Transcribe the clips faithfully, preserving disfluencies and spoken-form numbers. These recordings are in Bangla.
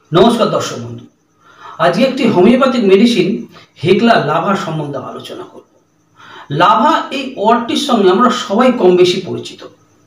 নমস্কার দর্শক বন্ধু, আজকে একটি হোমিওপ্যাথিক মেডিসিন হেগলা লাভা সম্বন্ধে আলোচনা করব। লাভা এই ওয়ার্ডটির সঙ্গে আমরা সবাই কম বেশি পরিচিত।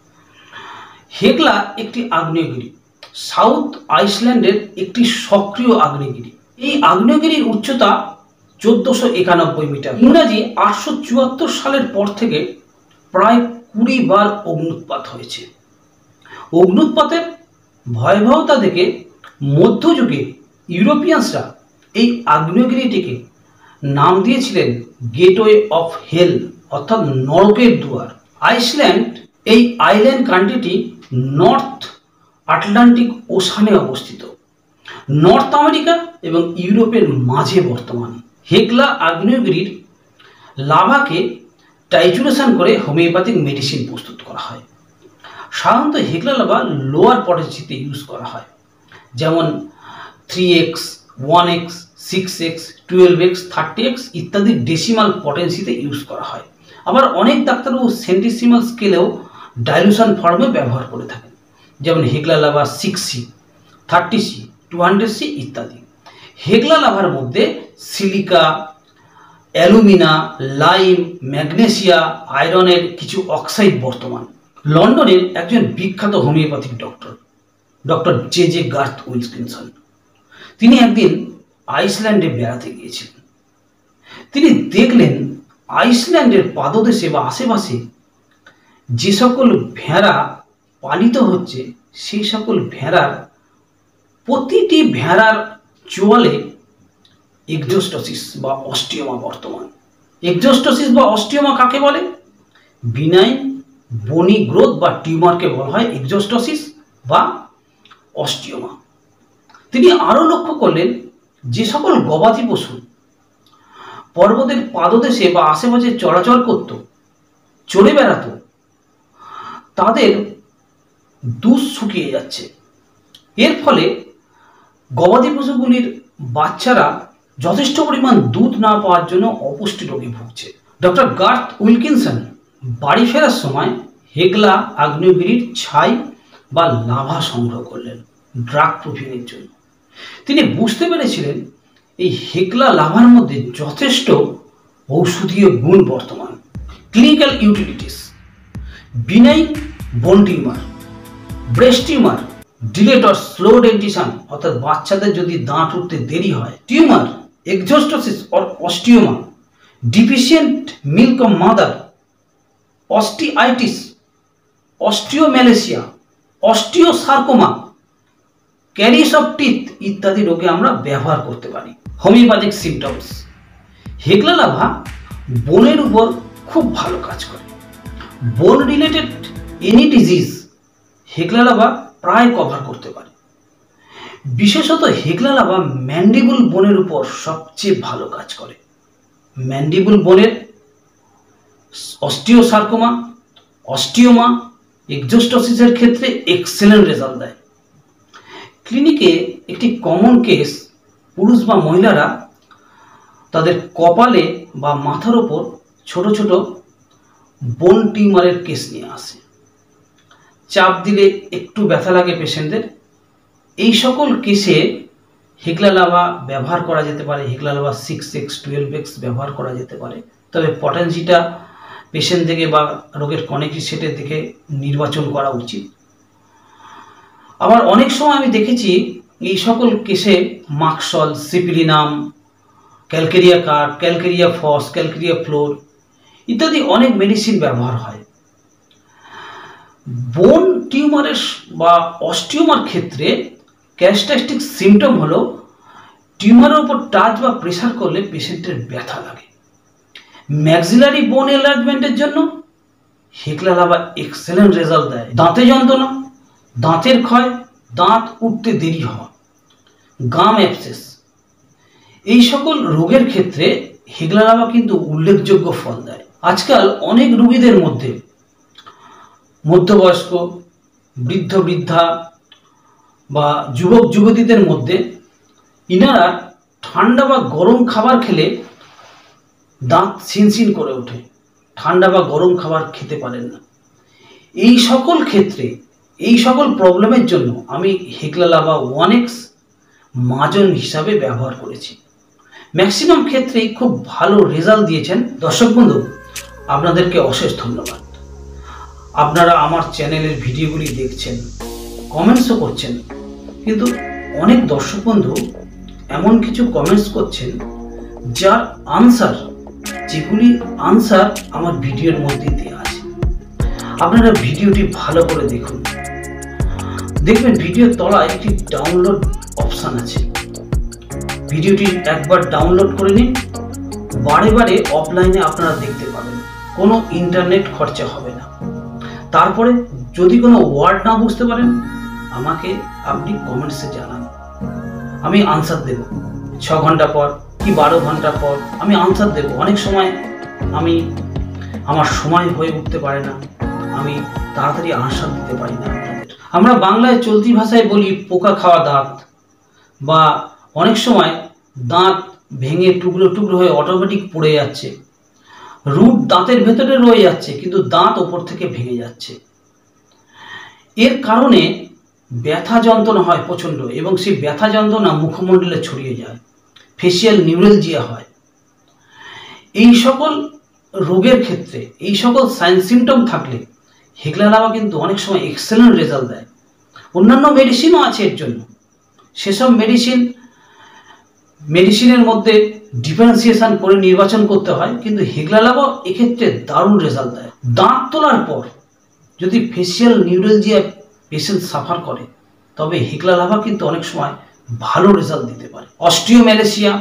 হেগলা একটি আগ্নেয়গিরি, সাউথ আইসল্যান্ডের একটি সক্রিয় আগ্নেয়গিরি। এই আগ্নেয়গিরির উচ্চতা চোদ্দশো একানব্বই মিটার। ইংরাজি আটশো চুয়াত্তর সালের পর থেকে প্রায় কুড়ি বার অগ্নুৎপাত হয়েছে। অগ্নুৎপাতের ভয়াবহতা দেখে মধ্যযুগে ইউরোপিয়ানসরা এই আগ্নেয়গিরিটিকে নাম দিয়েছিলেন গেটওয়ে অফ হেল, অর্থাৎ নরকের দুয়ার। আইসল্যান্ড এই আইল্যান্ড কান্ট্রিটি নর্থ আটলান্টিক ওশানে অবস্থিত, নর্থ আমেরিকা এবং ইউরোপের মাঝে বর্তমান। হেগলা আগ্নেয়গিরির লাভাকে টাইচুরেশন করে হোমিওপ্যাথিক মেডিসিন প্রস্তুত করা হয়। সাধারণত হেগলা লাভা লোয়ার পটেন্সিতে ইউজ করা হয়, যেমন three X, one X, six X, twelve X, thirty X ইত্যাদি ডেসিমাল পটেন্সিতে ইউজ করা হয়। আবার অনেক ডাক্তারবাবু সেন্টিসিমাল স্কেলেও ডাইলুশন ফর্মে ব্যবহার করে থাকেন, যেমন Hekla lava six C, thirty C, two hundred C ইত্যাদি। হেগলা লাভার মধ্যে সিলিকা, অ্যালুমিনা, লাইম, ম্যাগনেসিয়া, আয়রনের কিছু অক্সাইড বর্তমান। লন্ডনের একজন বিখ্যাত homeopathic doctor doctor J J Garth Wilkinson, তিনি একদিন আইসল্যান্ডে বেড়াতে গিয়েছিলেন। তিনি দেখলেন আইসল্যান্ডের পাদদেশে বা আশেপাশে যে সকল ভেড়া পালিত হচ্ছে, সেই সকল ভেড়ার প্রতিটি ভেড়ার চোয়ালে এক্সোস্টোসিস বা অস্টিওমা বর্তমান। এক্সোস্টোসিস বা অস্টিওমা কাকে বলে? বিনাইন বনি গ্রোথ বা টিউমারকে বলা হয় এক্সোস্টোসিস বা অস্টিওমা। তিনি আরও লক্ষ্য করলেন যে সকল গবাদি পশু পর্বতের পাদদেশে বা আশেপাশে চলাচল করত, চড়ে বেড়াত, তাদের দুধ শুকিয়ে যাচ্ছে। এর ফলে গবাদি পশুগুলির বাচ্চারা যথেষ্ট পরিমাণ দুধ না পাওয়ার জন্য অপুষ্টি রোগে ভুগছে। ডক্টর গার্থ উইলকিনসন বাড়ি ফেরার সময় হেগলা আগ্নেয়গিরির ছাই বা লাভা সংগ্রহ করলেন ড্রাগ প্রুফিংয়ের জন্য। তিনি বুঝতে পেরেছিলেন এই হেগলা লাভার মধ্যে যথেষ্ট ঔষধীয় গুণ বর্তমান। Clinical utilities: benign bone tumour, breast tumour, delayed or slow dentition অর্থাৎ বাচ্চাদের যদি দাঁত উঠতে দেরি হয়, tumour, exostosis or osteoma, deficient milk of mother, osteitis, osteomalacia, osteosarcoma, caries of teeth ইত্যাদি রোগে আমরা ব্যবহার করতে পারি। হোমিওপ্যাথিক সিমটমস: হেগলা লাভা বোনের উপর খুব ভালো কাজ করে। Bone related any disease Hekla lava প্রায় কভার করতে পারে। বিশেষত হেগলা লাভা ম্যান্ডিবল বোনের উপর সবচেয়ে ভালো কাজ করে। ম্যান্ডিবল বোনের অস্টিওসার্কোমা, অস্টিওমা, এক্সোস্টোসিসের ক্ষেত্রে এক্সেলেন্ট রেজাল্ট দেয়। ক্লিনিকে একটি কমন কেস, পুরুষ বা মহিলারা তাদের কপালে বা মাথার ওপর ছোট ছোট বোন টিউমারের কেস নিয়ে আসে। চাপ দিলে একটু ব্যথা লাগে পেশেন্টদের। এই সকল কেসে হেগলা লাভা ব্যবহার করা যেতে পারে। Hekla lava six X, twelve X ব্যবহার করা যেতে পারে, তবে পটেন্সিটা পেশেন্ট থেকে বা রোগের কনিক সেটের দিকে নির্বাচন করা উচিত। আবার অনেক সময় আমি দেখেছি এই সকল কেসে মাক্সল, সিপিলিনাম, Calcarea carb, Calcarea phos, Calcarea fluor ইত্যাদি অনেক মেডিসিন ব্যবহার হয়। বোন টিউমারের বা অস্টিওমার ক্ষেত্রে ক্যারেক্টারিস্টিক সিমটম হলো টিউমারের উপর টাচ বা প্রেসার করলে পেশেন্টের ব্যথা লাগে। ম্যাক্সিলারি বোন এনলার্জমেন্টের জন্য হেগলা লাভা এক্সেলেন্ট রেজাল্ট দেয়। দাঁতে যন্ত্রণা, দাঁতের ক্ষয়, দাঁত উঠতে দেরি হওয়া, গাম অ্যাবসেস এই সকল রোগের ক্ষেত্রে হেগলা লাভা কিন্তু উল্লেখযোগ্য ফল দেয়। আজকাল অনেক রোগীদের মধ্যে, মধ্যবয়স্ক, বৃদ্ধ বৃদ্ধা বা যুবক যুবতীদের মধ্যে, ইনারা ঠান্ডা বা গরম খাবার খেলে দাঁত শিনশিন করে ওঠে, ঠান্ডা বা গরম খাবার খেতে পারেন না। এই সকল ক্ষেত্রে, এই সকল প্রবলেমের জন্য আমি হেগলা লাভা ওয়ান এক্স মাজন হিসাবে ব্যবহার করেছি। ম্যাক্সিমাম ক্ষেত্রেই খুব ভালো রেজাল্ট দিয়েছেন। দর্শক বন্ধু, আপনাদেরকে অশেষ ধন্যবাদ। আপনারা আমার চ্যানেলের ভিডিওগুলি দেখছেন, কমেন্টসও করছেন, কিন্তু অনেক দর্শক বন্ধু এমন কিছু কমেন্টস করছেন যার আনসার, যেগুলি আনসার আমার ভিডিওর মধ্যে দেওয়া আছে। আপনারা ভিডিওটি ভালো করে দেখুন। দেখবেন ভিডিওর তলায় একটি ডাউনলোড অপশান আছে। ভিডিওটি একবার ডাউনলোড করে নিন, বারে বারে অফলাইনে আপনারা দেখতে পাবেন, কোনো ইন্টারনেট খরচা হবে না। তারপরে যদি কোনো ওয়ার্ড না বুঝতে পারেন আমাকে আপনি কমেন্টসে জানান, আমি আনসার দেব। ছ ঘন্টা পর কি বারো ঘন্টা পর আমি আনসার দেব। অনেক সময় আমি আমার সময় হয়ে উঠতে পারে না, আমি তাড়াতাড়ি আনসার দিতে পারি না আপনাদের। আমরা বাংলায় চলতি ভাষায় বলি পোকা খাওয়া দাঁত, বা অনেক সময় দাঁত ভেঙে টুকরো টুকরো হয়ে অটোমেটিক পড়ে যাচ্ছে, রুট দাঁতের ভেতরে রয়ে যাচ্ছে কিন্তু দাঁত ওপর থেকে ভেঙে যাচ্ছে। এর কারণে ব্যথা যন্ত্রণা হয় প্রচণ্ড, এবং সেই ব্যথা যন্ত্রণা মুখমণ্ডলে ছড়িয়ে যায়, ফেসিয়াল নিউরালজিয়া হয়। এই সকল রোগের ক্ষেত্রে এই সকল সাইন সিমটম থাকলে হেগলা লাভা কিন্তু অনেক সময় এক্সেলেন্ট রেজাল্ট দেয়। অন্যান্য মেডিসিনও আছে এর জন্য, সেসব মেডিসিন মেডিসিনের মধ্যে ডিফারেন্সিয়েশন করে নির্বাচন করতে হয়, কিন্তু হেগলা লাভা এক্ষেত্রে দারুণ রেজাল্ট দেয়। দাঁত তোলার পর যদি ফেসিয়াল নিউরালজিয়া পেশেন্ট সাফার করে তবে হেগলা লাভা কিন্তু অনেক সময় ভালো রেজাল্ট দিতে পারে। অস্টিওম্যালেশিয়া,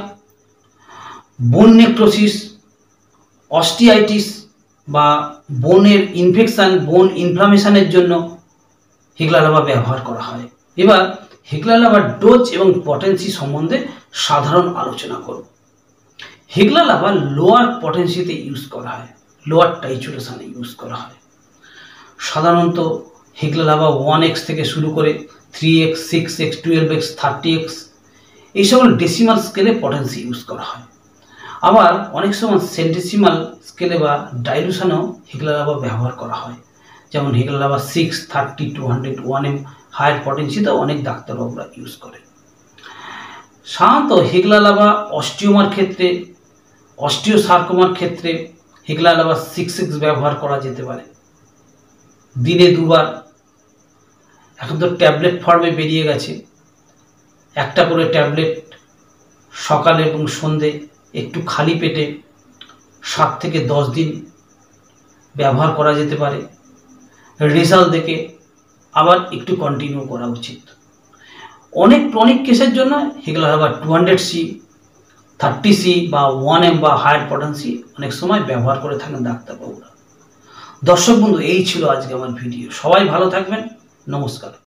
বোন নেক্রোসিস, অস্টিয়াইটিস বা বোনের ইনফেকশন, বোন ইনফ্লামেশনের জন্য হেগলা লাভা ব্যবহার করা হয়। এবার হেগলা লাভার ডোজ এবং পটেন্সি সম্বন্ধে সাধারণ আলোচনা করব। হেগলা লাভা লোয়ার পটেন্সিতে ইউজ করা হয়, লোয়ার টাইচুরেশনে ইউজ করা হয়। সাধারণত হেগলা লাভা ওয়ান এক্স থেকে শুরু করে three X, six X, twelve X, thirty X এই সকল ডেসিমাল স্কেলে পটেন্সি ইউজ করা হয়। আবার অনেক সময় সেন্টিসিমাল স্কেলে বা ডাইলুশনেও হেগলা লাভা ব্যবহার করা হয়, যেমন Hekla lava six, thirty, two hundred, one M higher পটেন্সিতেও অনেক ডাক্তারবাবুরা ইউজ করে। সাধারণত হেগলা লাভা অস্টিওমার ক্ষেত্রে, অস্টিওসার্কোমার ক্ষেত্রে হেগলা লাভা সিক্স এক্স ব্যবহার করা যেতে পারে। দিনে দুবার, এখন তো ট্যাবলেট ফর্মে বেরিয়ে গেছে, একটা করে ট্যাবলেট সকালে এবং সন্ধে একটু খালি পেটে সাত থেকে দশ দিন ব্যবহার করা যেতে পারে। রেজাল্ট দেখে আবার একটু কন্টিনিউ করা উচিত। অনেক ক্রনিক কেসের জন্য Hekla lava two hundred C, thirty C বা ওয়ান এম বা হায়ার পটেন্সি অনেক সময় ব্যবহার করে থাকেন ডাক্তারবাবুরা। দর্শক বন্ধু, এই ছিল আজকে আমার ভিডিও। সবাই ভালো থাকবেন, নমস্কার।